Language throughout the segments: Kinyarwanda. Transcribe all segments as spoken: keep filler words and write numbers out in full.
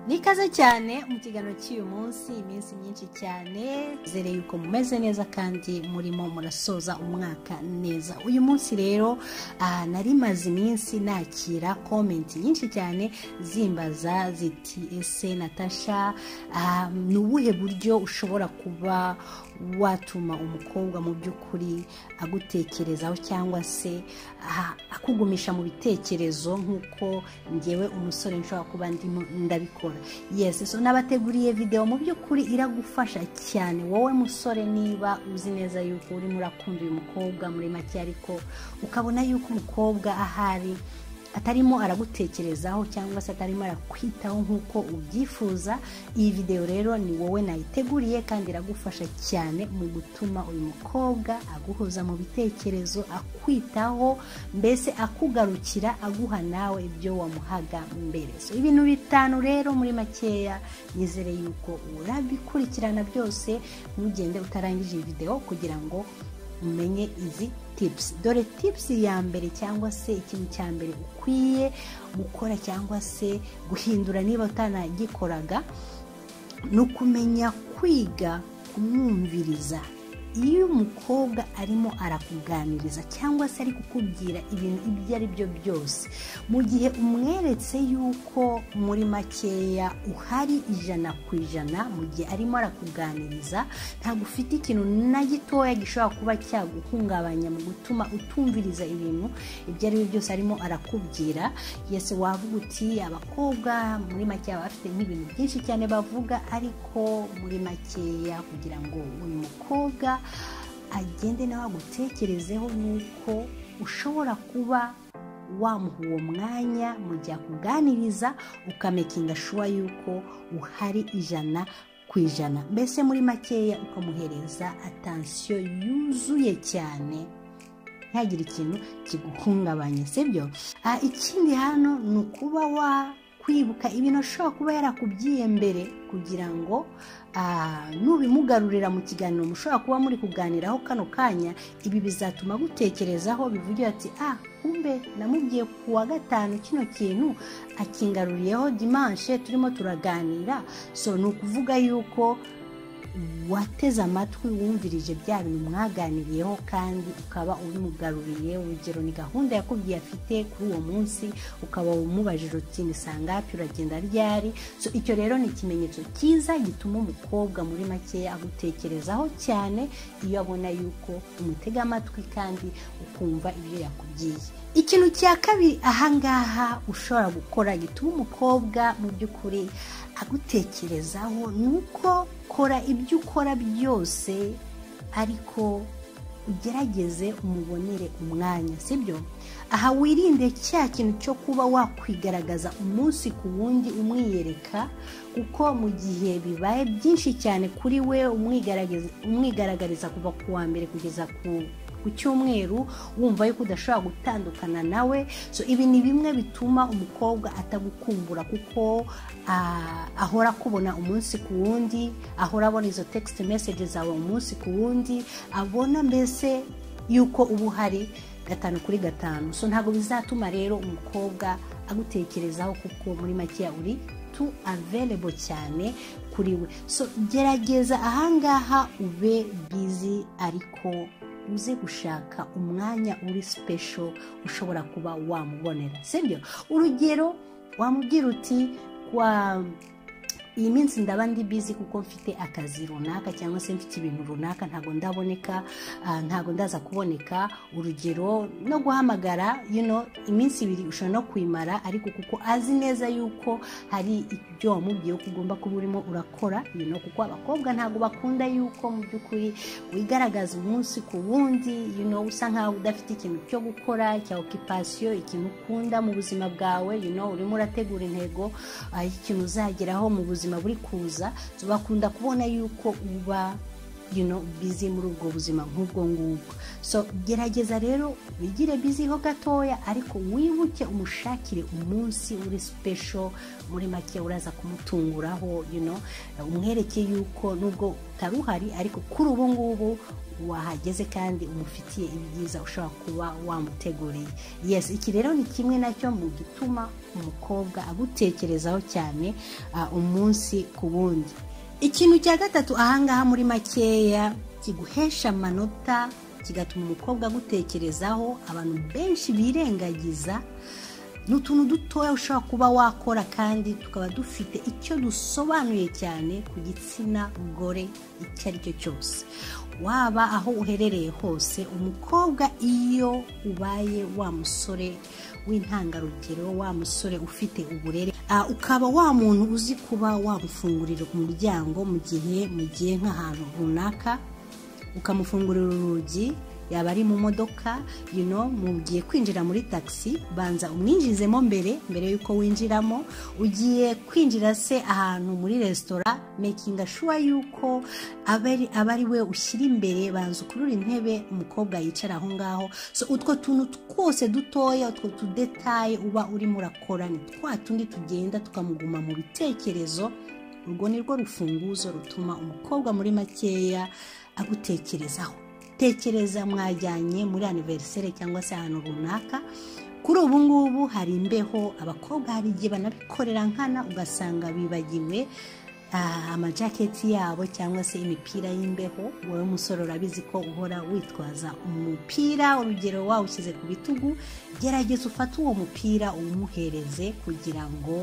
Nikaze cyane mu kiganiro cy'uyu munsi, iminsi myinshi cyane zere yuko mumeze neza kandi murimo murasoza umwaka neza. Uyu munsi rero uh, nari maze iminsi nakira comment nyinshi cyane zimbaza ziti ese Natasha uh, nubuhe buryo ushobora kuba watuma umukobwa mu by'ukuri agutekerezaho cyangwa se uh, akugumisha mu bitekerezo nkuko ngewe umusore nshobora kuba ndimo ndabikora. Yes, so nabateguriye video mu by'ukuri iragufasha cyane wowe musore niba uzi neza yuko uri murakunda uyu mukobwa muri make ariko ukabona yuko umukobwa ahari atarimo aragutekerezaho cyangwa se atarimo arakwitaho nkuko ubyifuza. Iyi video rero ni wowe nayiteguriye kandi iragufasha cyane mu gutuma uyu mukobwa aguhoza mu bitekerezo, akwitaho, mbese akugarukira, aguha nawe ibyo wamuhaga mbere. So ibintu bitanu rero muri makeya nizere yuko urabikurikirana byose, ntugende utarangije iyi video kugira ngo umenye izi tips. Dore tips ya mbere cyangwa se ikintu cya mbere ukwiye gukora cyangwa se guhindura niba utanagikoraga, no kumenya kwiga kumwumviriza. Iyo umukobwa arimo arakuganiriza cyangwa se ari kukubwira ibintu ibyo ari byo byose, mu gihe umweretse yuko muri makeya uhari ijana ku ijana, mu gihe arimo arakuganiriza ntabwo ufite ikintu na gitoya gishobora kuba cyaguhungabanya mu gutuma utumviriza ibintu ibyo ari byo byose arimo arakubwira. Yes, wavuga uti abakobwa muri makeya bafite nk'ibintu byinshi cyane bavuga, ariko muri makeya kugira ngo uyu mukobwa agende nawe agutekerezeho nuko ushobora kuba wamuha uwo mwanya mu gihe akuganiriza, ukamekinga shuwa yuko uhari ijana ku ijana, mbese muri makeya ukamuhereza attention yuzuye cyane, ntihagire ikintu kiguhungabanya, sibyo? Ah, ikindi hano ni ukuba wa kwibuka ibintu ashobora kuba yarakubwiye mbere kugira ngo uh, nubimugarurira mu kiganiro mushobora kuba muri kuganiraho kano kanya, ibi bizatuma gutekerezaho, bivugira ati ah kumbe namubwiye kuwa gatanu kino kintu akingaruriyeho dimanche turimo turaganira. So nukuvuga yuko wateze amatwi, wumvirije bya bintu mwaganiriyeho kandi ukaba ubimugaruriye. Urugero ni gahunda yakubwiye afite kuri uwo munsi, ukaba umubajije uti ni sangapi, uragenda ryari. So icyo rero ni ikimenyetso cyiza gituma umukobwa muri make agutekerezaho cyane, iyo abona yuko umutega amatwi kandi ukumva ibyo yakubwiye. Ikintu cya kabiri ahangaha ushobora gukora gituma umukobwa mu by'ukuri agutekerezaho, nuko kora ibyo ukora byose ariko ugerageze umubonere umwanya, sibyo? Aha wirinde cya kintu cyo kuba wakwigaragaza umunsi ku wundi umwiyereka, kuko mu gihe bibaye byinshi cyane kuri we umwigaragaza umwigaragariza kuva ku wa mbere kugeza ku ku cyumweru wumva yuko udashobora gutandukana nawe. So ibi ni bimwe bituma umukobwa atagukumbura, kuko uh, ahora kubona umunsi ku wundi, ahora abona izo text messages zawe umunsi ku wundi, abona mbese yuko ubu hari gatanu kuri gatanu. So ntabwo bizatuma rero umukobwa agutekerezaho, kuko muri make uri too available cyane kuri we. So gerageza ahangaha ube busy, ariko uze gushaka umwanya uri special ushobora kuba wamubonera, sibyo? Urugero wamubwira uti kwa iyi minsi ndaba ndi busy kuko mfite akazi runaka cyangwa se mfite ibintu runaka, ntago ndaboneka, uh, ntago ndaza kuboneka. Urugero no guhamagara, you know, iminsi ibiri ushobora no kwimara, ariko kuko azi neza yuko hari ibyo wamubwiye ko ugomba kuba urimo urakora, you know, kuko abakobwa ntago bakunda yuko mu by'ukuri wigaragaza umunsi ku wundi, you know, usa nkaho udafite ikintu cyo gukora cya occupation, ikintu ukunda mu buzima bwawe, you know, urimo urategura intego, uh, ikintu uzageraho mu buzima buri kuza. So bakunda kubona yuko uba you know busy muri ubwo buzima nk'ubwo ngubwo. So gerageza rero bigire busy ho gatoya, ariko wibuke umushakire umunsi uri special, muri make uraza kumutunguraho, you know umwereke yuko nubwo taruhari ariko kuri ubu ngubu wahageze kandi umufitiye ibyiza ushobora kuba wamuteguriye. Yes, iki rero ni kimwe nacyo mu gituma umukobwa agutekerezaho cyane uh, umunsi ku wundi. Ikintu cya gatatu ahangaha muri makeya kiguhesha amanota kigatuma umukobwa agutekerezaho abantu benshi birengagiza, n'utuntu dutoya ushobora kuba wakora kandi tukaba dufite icyo dusobanuye cyane ku gitsina gore icyo ari cyo cyose. Waba aho uherereye hose, umukobwa iyo ubaye wa musore w'intangarugero, wa musore ufite uburere, uh, ukaba wa muntu uzi kuba wamufungurira umuryango mu gihe mugiye nk'ahantu runaka, ukamufungurira urugi, yaba ari mu modoka, you know mugiye kwinjira muri taxi, banza umwinjizemo mbere mbere yuko winjiramo. Ugiye kwinjira se ahantu muri restaurant, making sure yuko abari abari we ushyira imbere, banza ukurura intebe umukobwa yicara aho ngaho. So utwo tuntu twose dutoya, utwo tudetaye uba urimo urakora, ni twa tundi tugenda tukamuguma mu bitekerezo. Urwo ni rwo rufunguzo rutuma umukobwa muri makeya agutekerezaho. Tekereza mwajyanye muri anniversaire cyangwa se ahantu runaka, kuri ubu ngubu hari imbeho, abakobwa hari igihe banabikorera nkana ugasanga bibagiwe uh, amajaketi yabo cyangwa se imipira y'imbeho. Wowe musore urabizi ko uhora witwaza umupira, urugero wawushyize ku bitugu, gerageza ufate uwo mupira umuhereze kugira ngo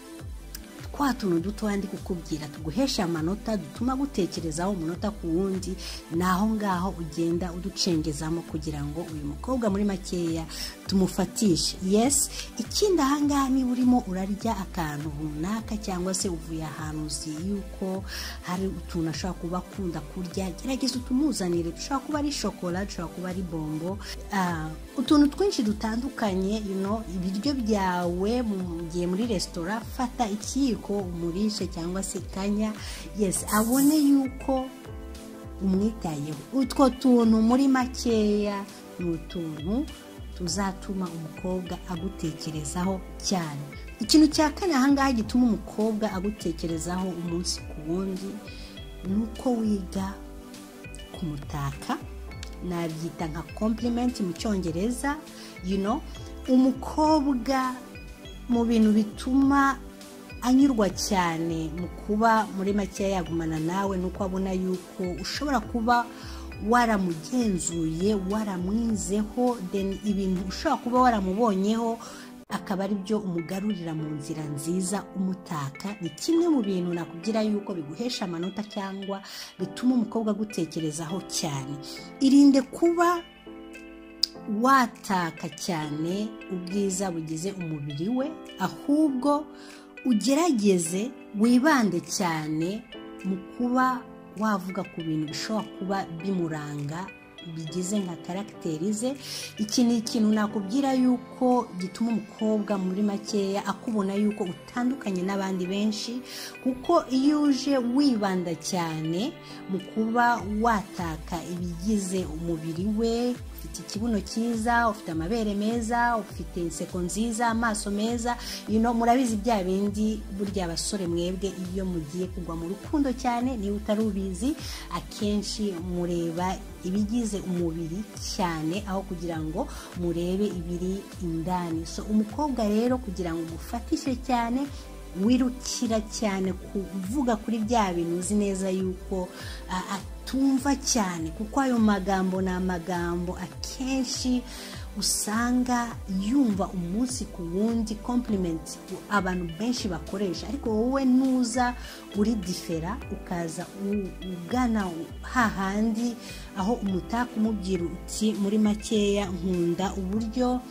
twa tuntu dutoya ndi kukubwira tuguhesha amanota, dutuma gutekerezaho umunota ku wundi, naho ngaho ugenda uducengezamo kugira ngo uyu mukobwa muri makeya tumufatishe. Yes, ikindi ahangaha niba urimo urarya akantu runaka cyangwa se uvuye ahantu uzi yuko hari utuntu ashobora kuba akunda kurya, gerageza utumuzanire. Dushobora kuba ari shokora, dushobora kuba ari bombo, uh, utuntu twinshi dutandukanye, you know ibiryo byawe mu gihe muri restaurant, fata ikiyiko umurishe cyangwa se kanya. Yes, abone yuko umwitayeho. Utwo tuntu muri makeya ni utuntu tuzatuma umukobwa agutekerezaho cyane. Ikintu cya kane ahangaha gituma umukobwa agutekerezaho umunsi ku wundi, nuko wiga kumutaka. Nabyita nka compliment mu Cyongereza. You know umukobwa mu bintu bituma anyurwa cyane mu kuba muri makeya yagumana nawe, nuko abona yuko ushobora kuba waramugenzuye, waramwizeho, then ibintu ushobora kuba waramubonyeho akaba ari byo umugarurira mu nzira nziza umutaka. Ni kimwe mu bintu nakubwira yuko biguhesha amanota cyangwa bituma umukobwa gutekerezaho cyane. Irinde kuba wataka cyane ubwiza bugize umubiri we, ahubwo ugerageze wibande cyane mu kuba wavuga ku bintu bishobora kuba bimuranga bigize nka karakterize. Iki ni ikintu nakubwira yuko gituma umukobwa muri makeya akubona yuko utandukanye n'abandi benshi, kuko iyo uje wibanda cyane mu kuba wataka ibigize umubiri we, ufite ikibuno cyiza, ufite amabere meza, ufite inseko nziza, amaso meza, you know murabizi bya bindi burya abasore mwebwe iyo mugiye kugwa mu rukundo cyane, niba utarubizi, akenshi mureba ibigize umubiri cyane aho kugira ngo murebe ibiri indani. So umukobwa rero kugira ngo umufatishe cyane, wirukira cyane kuvuga kuri bya bintu uzi neza yuko uh, atumva cyane, kuko ayo magambo ni amagambo akenshi usanga yumva umunsi ku wundi, compliment abantu benshi bakoresha, ariko wowe nuza uri difera ukaza ugana hahandi aho umutaka umubwira uti muri makeya nkunda uburyo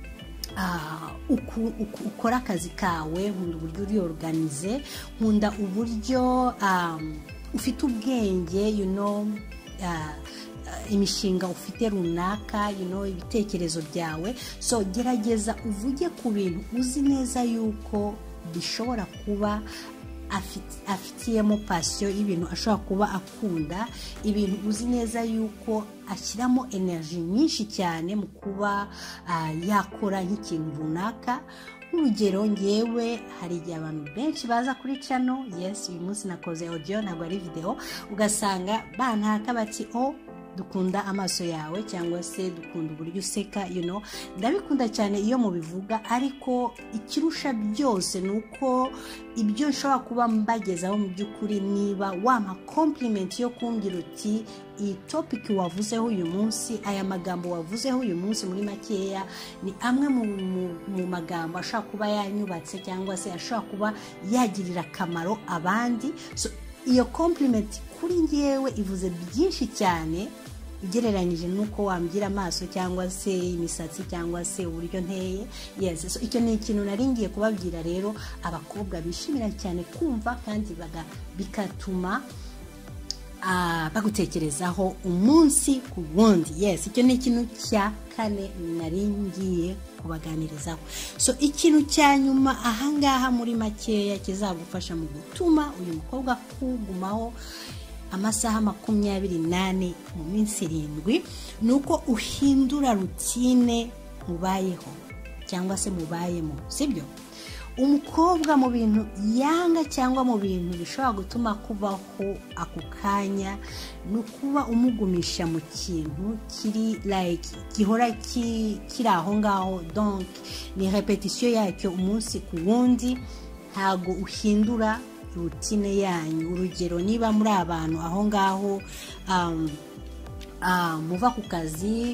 Uh, uku, uku, ukora akazi kawe, nkunda uburyo uri organize, nkunda uburyo um, ufite ubwenge, you know uh, uh, imishinga ufite runaka, you know ibitekerezo byawe. So gerageza uvuge ku bintu uzi neza yuko bishobora kuba afitiyemo passion y'ibintu ashobora kuba akunda, ibintu uzi neza yuko ashyiramo energy nyinshi cyane mu kuba uh, yakora nk'ikintu runaka. Urugero ngewe hari igihe abantu benshi baza kuri channel, yes uyu munsi nakoze audio ntabwo ari video, ugasanga bantaka bati oh dukunda amaso yawe cyangwa se dukunda uburyo useka, you know ndabikunda cyane iyo mubivuga, ariko ikirusha byose nuko ibyo nshobora kuba mbagezaho mu by'ukuri niba wampa compliment yo kumbwira uti iyi topic wavuzeho uyu munsi, aya magambo wavuzeho uyu munsi muri makeya ni amwe mu, mu, mu magambo ashobora kuba yanyubatse cyangwa se ashobora kuba yagirira akamaro abandi. So iyo compliment kuri ngewe ivuze byinshi cyane ugereranyije nuko wambwira amaso cyangwa se imisatsi cyangwa se uburyo nteye. Yes, so icyo ni ikintu nari ngiye kubabwira rero abakobwa bishimira cyane kumva kandi baga bikatuma Uh, bagutekerezaho umunsi ku wundi. Yes, icyo ni ikintu cya kane nari ngiye kubaganirizaho. So ikintu cya nyuma ahangaha muri makeya kizagufasha mu gutuma uyu mukobwa kugumaho amasaha makumyabiri nane mu minsi irindwi, nuko uhindura rutine mubayeho cyangwa se mubayemo, sibyo? Umukobwa mu bintu yanga cyangwa mu bintu bishobora gutuma kubaho ako kanya no kuba umugumisha mu kintu kiri like gihora ki, kiri aho ngaho, donc ni repetition yacyo umunsi ku wundi, ntago uhindura rutine yanyu. Urugero niba muri abantu aho ngaho um, Ah, muva ku kazi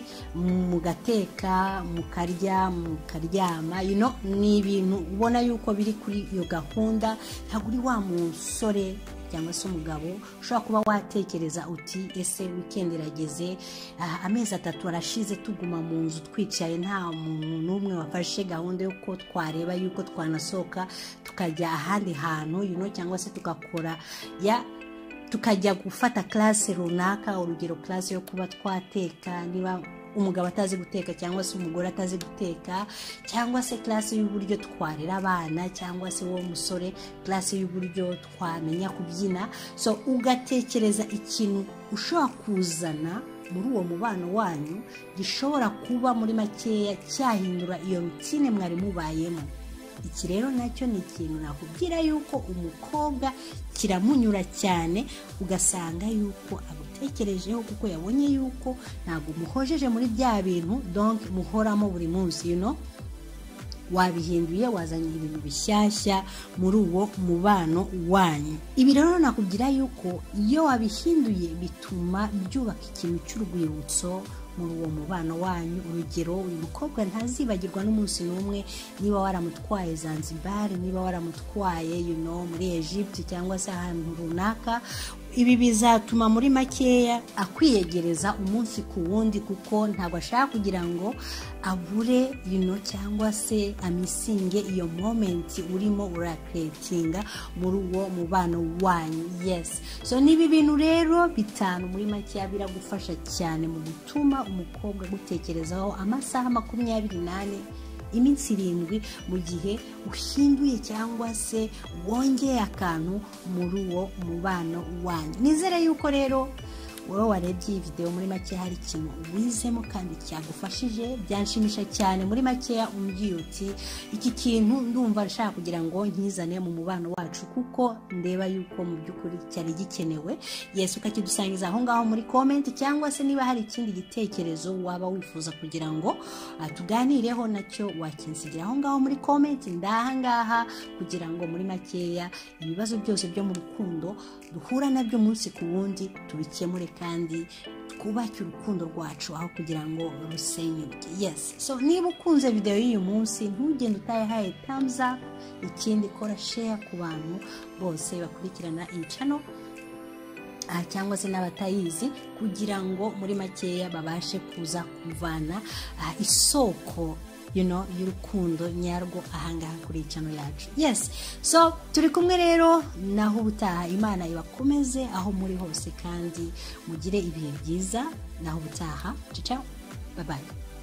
mugateka mukarya mukaryama, you know ni ibintu ubona yuko biri kuri iyo gahunda. Ntabwo uri wa musore cyangwa se umugabo ushobora kuba watekereza uti ese weekend irageze, uh, amezi atatu arashize tuguma mu nzu twicaye nta muntu n'umwe wafashe gahunda yuko twareba yuko twanasoka tukajya ahandi hantu, you know cyangwa se tukakora ya tukajya gufata class runaka. Urugero class yo kuba twateka niba umugabo atazi guteka cyangwa se umugore atazi guteka, cyangwa se class y'uburyo twarera abana, cyangwa se wo musore class y'uburyo twamenya kubyina. So ugatekereza ikintu ushobora kuzana muri uwo mubano wanyu gishobora kuba muri makeya cyahindura iyo rutine mwari mubayemo. Iki rero nacyo ni ikintu nakubwira yuko umukobwa kiramunyura cyane, ugasanga yuko agutekerejeho kuko yabonye yuko ntabwo muhojeje muri bya bintu, donc muhoramo buri munsi, you know wabihinduye wazanye ibintu bishyashya muri uwo mubano wanyu. Ibi rero nakubwira yuko iyo wabihinduye bituma byubaka ikintu cy'urwibutso muri uwo mubano wanyu. Urugero uyu mukobwa ntazibagirwa n'umunsi n'umwe niba waramutwaye Zanzibar, niba waramutwaye you know muri Egypt cyangwa se ahantu runaka. Ibi bizatuma muri makeya akwiyegereza umunsi ku wundi, kuko ntabwo ashaka kugira ngo abure you know cyangwa se amisinge iyo moment urimo uraketinga muri uwo mubano wanyu. Yes, so nibi bintu rero bitanu muri makeya biragufasha cyane mu gutuma umukobwa gutekerezaho amasaha makumyabiri nane iminsi irindwi mu gihe uhinduye cyangwa se wongeye akantu muri uwo mubano wanyu. Nizere yuko rero wowe warebye iyi video muri make hari ikintu wizemo kandi cyagufashije. Byanshimisha cyane muri makeya umbwiye uti iki kintu ndumva nshaka kugira ngo nkizane mu mubano wacu kuko ndeba yuko mu by'ukuri cyari gikenewe. Yes, ukakidusangiza aho ngaho muri comment, cyangwa se niba hari ikindi gitekerezo waba wifuza kugira ngo tuganireho nacyo wakinsigira aho ngaho muri comment. Ndaha ngaha kugira ngo muri makeya ibibazo byose byo mu rukundo duhura nabyo munsi ku wundi tubikemure kandi twubake urukundo rwacu aho kugira ngo rusenyuke. Yes, so niba ukunze video y'uyu munsi ntugende utayihaye thumbs up, ikindi kora share ku bantu bose bakurikirana iyi channel ah cyangwa se n'abatayizi, kugira ngo muri makeya babashe kuza kuvana ah, isoko you know y'urukundo nyarwo ahangaha kuri channel yacu. Yes, so turi kumwe rero naho ubutaha. Imana ibakomeze aho muri hose kandi mugire ibihe byiza naho ubutaha. Ciao, bye bye.